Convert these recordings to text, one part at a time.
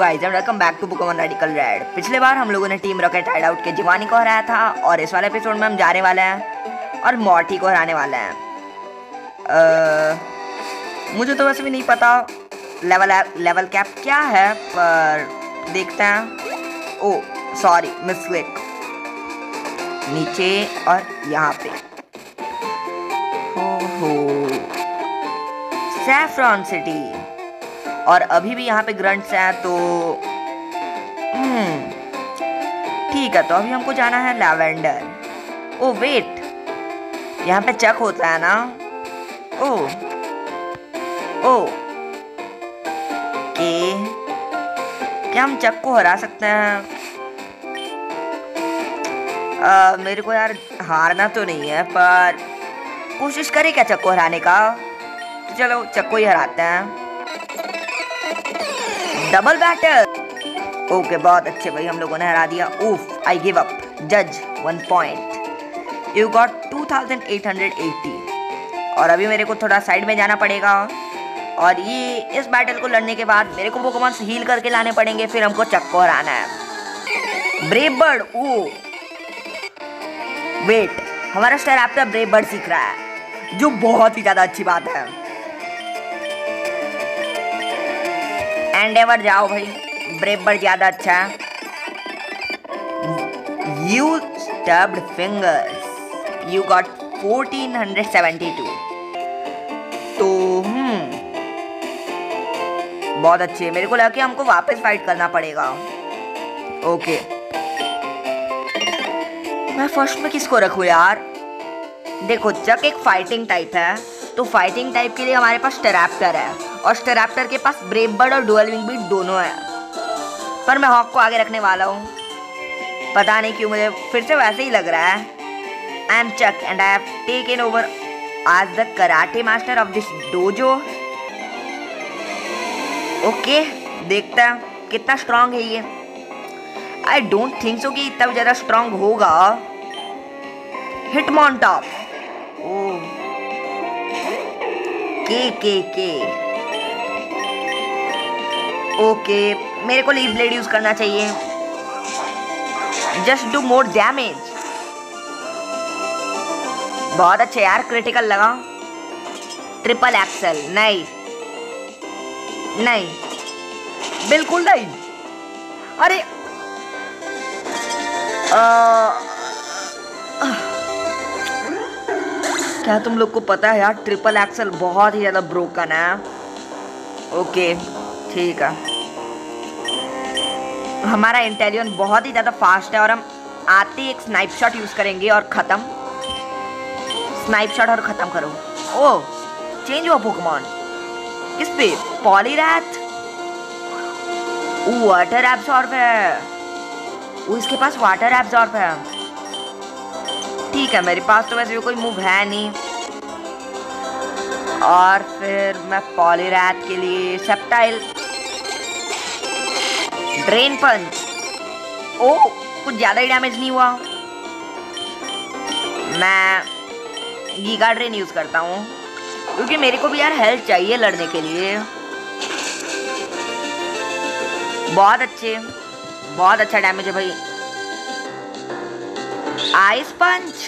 Guys and welcome back to Pokemon radical red. पिछले बार हम लोगों ने टीम रॉकेट हाइडआउट के जिवानी को हराया था और इस वाले एपिसोड में हम जाने वाले हैं और मॉर्टी को हराने वाले हैं। मुझे तो वैसे भी नहीं पता लेवल कैप क्या है, पर देखते हैं। Oh sorry, misclick. नीचे और यहाँ पे हो सैफ्रॉन सिटी, और अभी भी यहाँ पे ग्रंट्स हैं, तो ठीक है। तो अभी हमको जाना है लैवेंडर। ओ वेट, यहाँ पे चक होता है ना। ओ के क्या हम चक को हरा सकते हैं? मेरे को यार हारना तो नहीं है, पर कोशिश करें क्या चक को हराने का। तो चलो चक को ही हराते हैं। Double battle. ओके, बहुत अच्छे भाई, हम लोगों ने हरा दिया। उफ, आई गिव अप। जज 1 पॉइंट। You got 2880। और अभी मेरे को थोड़ा साइड में जाना पड़ेगा, और ये इस बैटल को लड़ने के बाद मेरे को पोकेमॉन हील करके लाने पड़ेंगे, फिर हमको चक को हराना है। Brave bird. ओ वेट, हमारा स्टारैप्टर ब्रेव बर्ड सीख रहा है, जो बहुत ही ज्यादा अच्छी बात है। एंडेवर जाओ भाई, ब्रेव बर्ड ज्यादा अच्छा है। You stubbed fingers, you got 1472। तो बहुत अच्छे है। मेरे को लगा कि हमको वापस फाइट करना पड़ेगा। ओके, मैं फर्स्ट में किसको रखूं यार? देखो, चक एक फाइटिंग टाइप है, तो फाइटिंग टाइप के लिए हमारे पास स्टारैप्टर है, और स्टारैप्टर के पास ब्रेव बर्ड और डुअल विंग बीट दोनों है। पर मैं हॉक को आगे रखने वाला हूँ, पता नहीं क्यों, मुझे फिर से वैसे ही लग रहा है। I am Chuck and I have taken over as the karate master of this dojo. Okay, देखता है कितना स्ट्रांग है ये। आई डोंट थिंक सो कि इतना ज़्यादा स्ट्रांग होगा। हिटमॉन्टॉप। के ओके, मेरे को लीफ ब्लेड यूज करना चाहिए। Just do more damage. बहुत अच्छे यार, क्रिटिकल लगा। Triple axel. नहीं, बिल्कुल नहीं। अरे क्या तुम लोग को पता है यार, ट्रिपल एक्सल बहुत ही ज्यादा ब्रोकन है। ओके ठीक है, हमारा इंटेलियन बहुत ही ज़्यादा फास्ट है, और हम आते ही एक स्नाइप शॉट यूज़ करेंगे और ख़त्म। स्नाइप शॉट और ख़त्म करो। ओह, चेंज हुआ पोकेमॉन। किस पे? पॉलीरैथ। वाटर एब्जॉर्ब है। इसके पास वाटर एब्जॉर्ब है। ठीक है, मेरे पास तो वैसे भी कोई मूव है नहीं, और फिर मैं पॉलीरैथ के लिए सेप्टाइल। ड्रेन पंच। ओ, कुछ ज्यादा ही डैमेज नहीं हुआ। मैं गीगा ड्रेन यूज करता हूँ, क्योंकि मेरे को भी यार हेल्थ चाहिए लड़ने के लिए। बहुत अच्छे, बहुत अच्छा डैमेज है भाई। आइस पंच।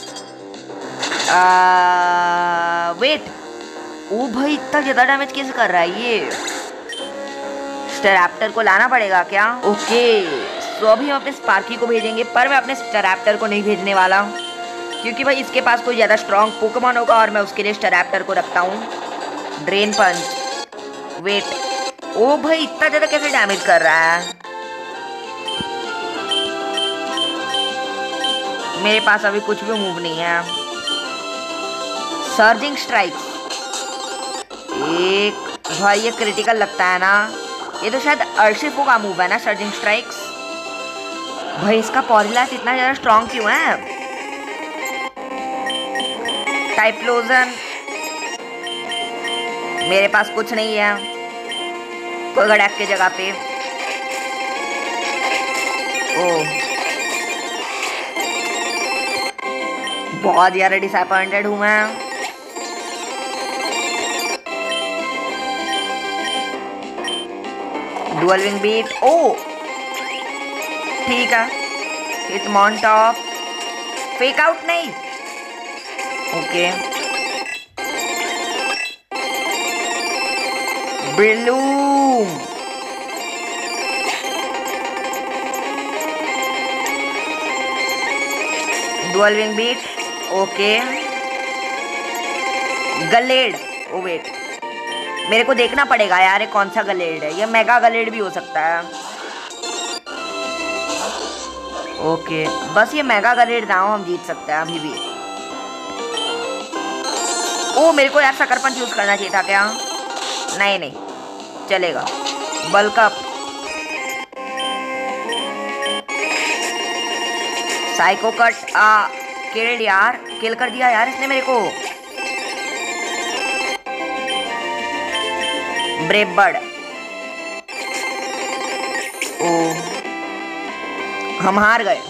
वेट, ओ भाई, इतना ज्यादा डैमेज कैसे कर रहा है ये? स्टारैप्टर को लाना पड़ेगा क्या? ओके, तो अभी हम अपने स्पार्की को भेजेंगे, पर मैं अपने स्टारैप्टर को नहीं भेजने वाला, क्योंकि भाई इसके पास कोई ज़्यादा स्ट्रॉन्ग पोकेमॉन होगा, और मैं उसके लिए स्टारैप्टर को रखता हूँ। ड्रेन पंच। वेट, ओ भाई, इतना ज़्यादा कैसे डैमेज कर रहा है? मेरे पास अभी कुछ भी मूव नहीं है। Surging strike. एक भाई, ये क्रिटिकल लगता है ना। ये तो शायद अर्शिफो का मूव है ना, सर्जिंग स्ट्राइक्स। भाई इसका पॉलीलाइट इतना ज़्यादा स्ट्रॉन्ग क्यों है? टाइप्लोजन। मेरे पास कुछ नहीं है कोगड़ैक की जगह पे। ओ, बहुत ज़्यादा डिसअपॉइंटेड हूँ मैं। Dual wing beat. ओ ठीक है, Hitmontop, fake out नहीं। Okay, bloom, dual wing beat. Okay, Gallade. Oh wait, मेरे को देखना पड़ेगा यार ये कौन सा गलेड है। ये मेगा गलेड भी हो सकता है। ओके, बस ये मेगा गलेड ना हो, हम जीत सकते हैं अभी भी। ओ मेरे को यार सकर पंच यूज करना चाहिए था क्या? नहीं नहीं चलेगा। Bulk up, psycho cut, killed यार, किल कर दिया यार इसने मेरे को। Brave bird. ओ हम हार गए।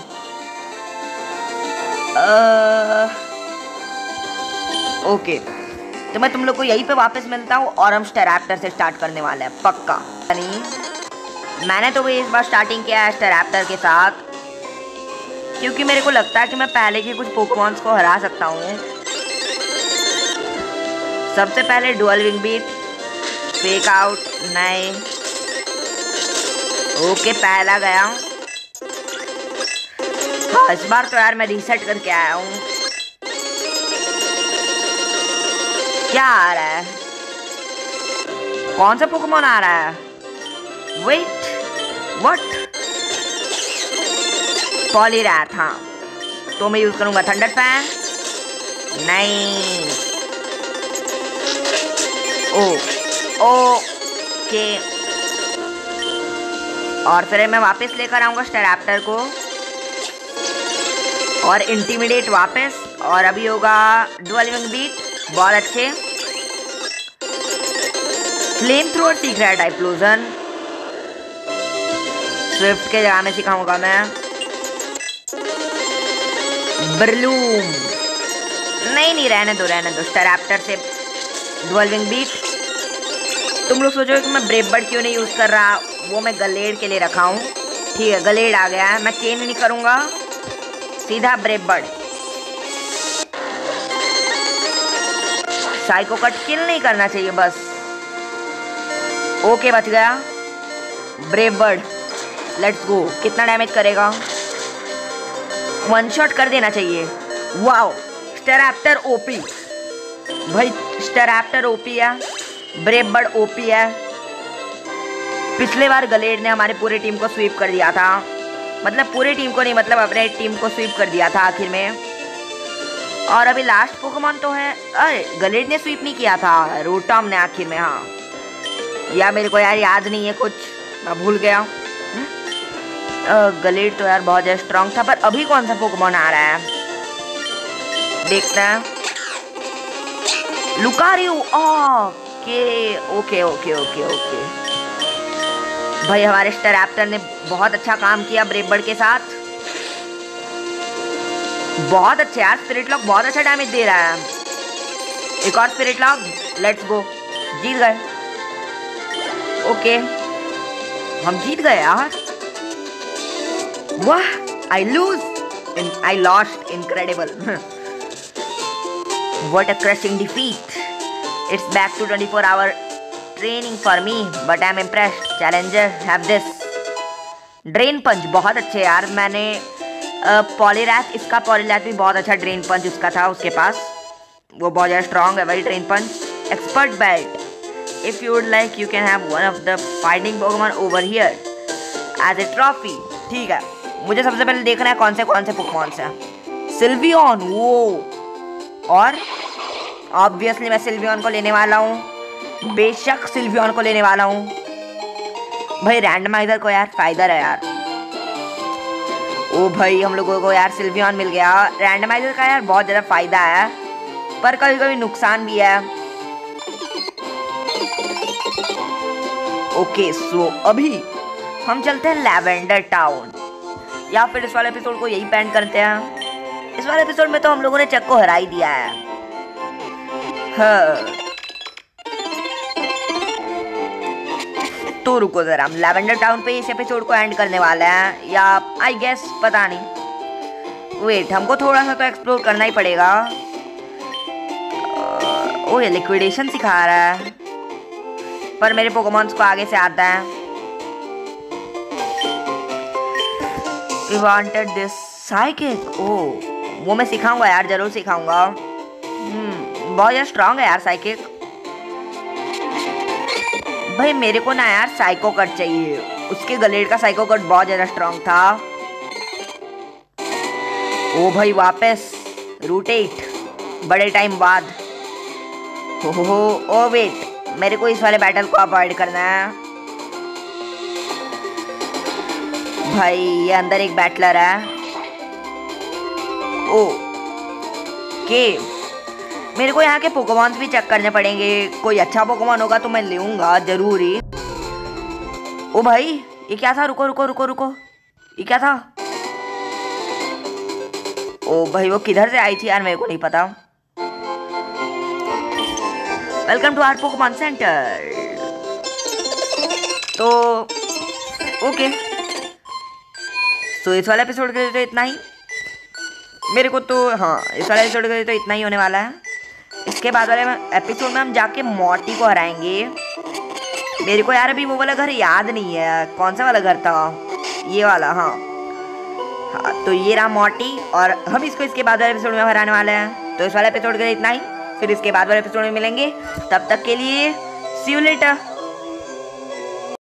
ओके, तो मैं तुम लोग को यहीं पे वापस मिलता हूँ और हम स्टेरैप्टर से स्टार्ट करने वाले हैं पक्का। नहीं, मैंने तो भी इस बार स्टार्टिंग किया है स्टेरैप्टर के साथ, क्योंकि मेरे को लगता है कि मैं पहले के कुछ पोकेमॉन्स को हरा सकता हूँ। सबसे पहले dual wing beat, fake out नहीं। ओके, पहला गया। हाँ, इस बार तो यार मैं रीसेट करके आया हूँ। क्या आ रहा है? कौन सा पोकेमॉन आ रहा है? Wait, what? पॉलीरैथ। हाँ, तो मैं यूज करूंगा थंडर फैन। नहीं। ओके, और फिर मैं वापस लेकर आऊंगा स्टेरैप्टर को और इंटिमिडेट वापस। और अभी होगा डुअल विंग बीट। बहुत अच्छे। फ्लेम थ्रोअर सीख रहा है टाइप्लोजन। स्विफ्ट के जगह में सिखाऊंगा मैं ब्लूम। नहीं रहने दो स्टेरैप्टर से डुअल विंग बीट। तुम लोग सोचोगे कि मैं ब्रेव बर्ड क्यों नहीं यूज कर रहा, वो मैं गलेड के लिए रखा हूँ। ठीक है, गलेड आ गया है, मैं चेंज नहीं करूंगा, सीधा brave bird. Psycho cut kill नहीं करना चाहिए बस। ओके, बच गया। Brave bird, let's go. कितना डैमेज करेगा? वन शॉट कर देना चाहिए। वाओ, स्टेरैप्टर ओपी भाई, स्टेरैप्टर ओपी है, ब्रेव बर्ड ओपी है। पिछले बार गलेड ने हमारे पूरे टीम को स्वीप कर दिया था, मतलब पूरे टीम को नहीं, मतलब अपने टीम को स्वीप कर दिया था आखिर में। और अभी लास्ट पोकेमॉन तो है, अरे गलेड ने स्वीप नहीं किया था, रोटम ने आखिर में। हाँ, या मेरे को यार याद नहीं है कुछ, मैं भूल गया। गलेड तो यार बहुत ज्यादा स्ट्रांग था। पर अभी कौन सा पोकेमॉन आ रहा है देखते हैं। Lucario. Okay okay okay okay okay भाई, हमारे स्टेरैप्टर ने बहुत अच्छा काम किया ब्रेव बर्ड के साथ। बहुत अच्छे यार, स्पिरिट लॉक बहुत अच्छा डैमेज दे रहा है। एक और स्पिरिट लॉक, लेट्स गो, जीत गए। ओके, हम जीत गए यार। वाह, I lost, incredible. What a crushing defeat. It's back to 24-hour training for me, but I'm impressed. Challenger, have this. Drain punch बहुत अच्छे यार। मैंने पॉलीरैथ, इसका पॉलीरैथ भी बहुत अच्छा ड्रेन पंच उसका था, उसके पास वो बहुत ज़्यादा स्ट्रॉन्ग है भाई drain punch. Expert belt, if you would like you can have one of the fighting Pokémon over here as a trophy. ठीक है, मुझे सबसे पहले देखना है कौन से पोकेमॉन्स हैं। सिल्वियन, वो, और ऑब्वियसली मैं सिल्वियन को लेने वाला हूँ, बेशक सिल्वियन को लेने वाला हूँ भाई। रैंडमाइजर को यार फायदा है यार। ओ भाई, हम लोगों को यार सिल्वियन मिल गया। रैंडमाइजर का यार बहुत ज़्यादा फायदा है, पर कभी कभी नुकसान भी है। ओके, सो अभी हम चलते हैं लैवेंडर टाउन, या फिर इस वाले एपिसोड को यही पेंड करते हैं। इस वाले एपिसोड में तो हम लोगों ने चक को हरा ही दिया है। हाँ। तो रुको जरा, हम लैवेंडर टाउन पे इस एपिसोड को एंड करने वाले हैं या आई गेस, पता नहीं। वेट, हमको थोड़ा सा तो एक्सप्लोर करना ही पड़ेगा। ओ ये लिक्विडेशन सिखा रहा है, पर मेरे पोकेमॉन्स को आगे से आता है। We wanted this psychic। ओह वो मैं सिखाऊंगा यार, जरूर सिखाऊंगा। बहुत ज़्यादा स्ट्रांग है यार साइकिक। भाई मेरे को ना यार साइको कट चाहिए, उसके गलेड का साइको कट बहुत ज़्यादा स्ट्रांग था। ओ भाई वापस रूटेट, बड़े टाइम बाद। हो ओ वेट, मेरे को इस वाले बैटल को अवॉइड करना है। भाई ये अंदर एक बैटलर है। ओ के मेरे को यहाँ के पोकेमॉन्स भी चेक करने पड़ेंगे, कोई अच्छा पोकेमॉन होगा तो मैं लूंगा जरूर ही। ओ भाई ये क्या था, रुको रुको रुको रुको, ये क्या था? ओ भाई वो किधर से आई थी यार, मेरे को नहीं पता। Welcome to our Pokémon centre. तो ओके, तो इस वाले एपिसोड के लिए तो इतना ही मेरे को तो, हाँ इस वाले एपिसोड के लिए तो इतना ही होने वाला है। इसके बाद वाले एपिसोड में हम जाके मॉर्टी को हराएंगे। मेरे को यार अभी वो वाला घर याद नहीं है, कौन सा वाला घर था, ये वाला। हाँ तो ये रहा मॉर्टी, और हम इसको इसके बाद वाले एपिसोड में हराने वाले हैं। तो इस वाले एपिसोड के लिए इतना ही, फिर इसके बाद वाले एपिसोड में मिलेंगे। तब तक के लिए सी यू लेटर।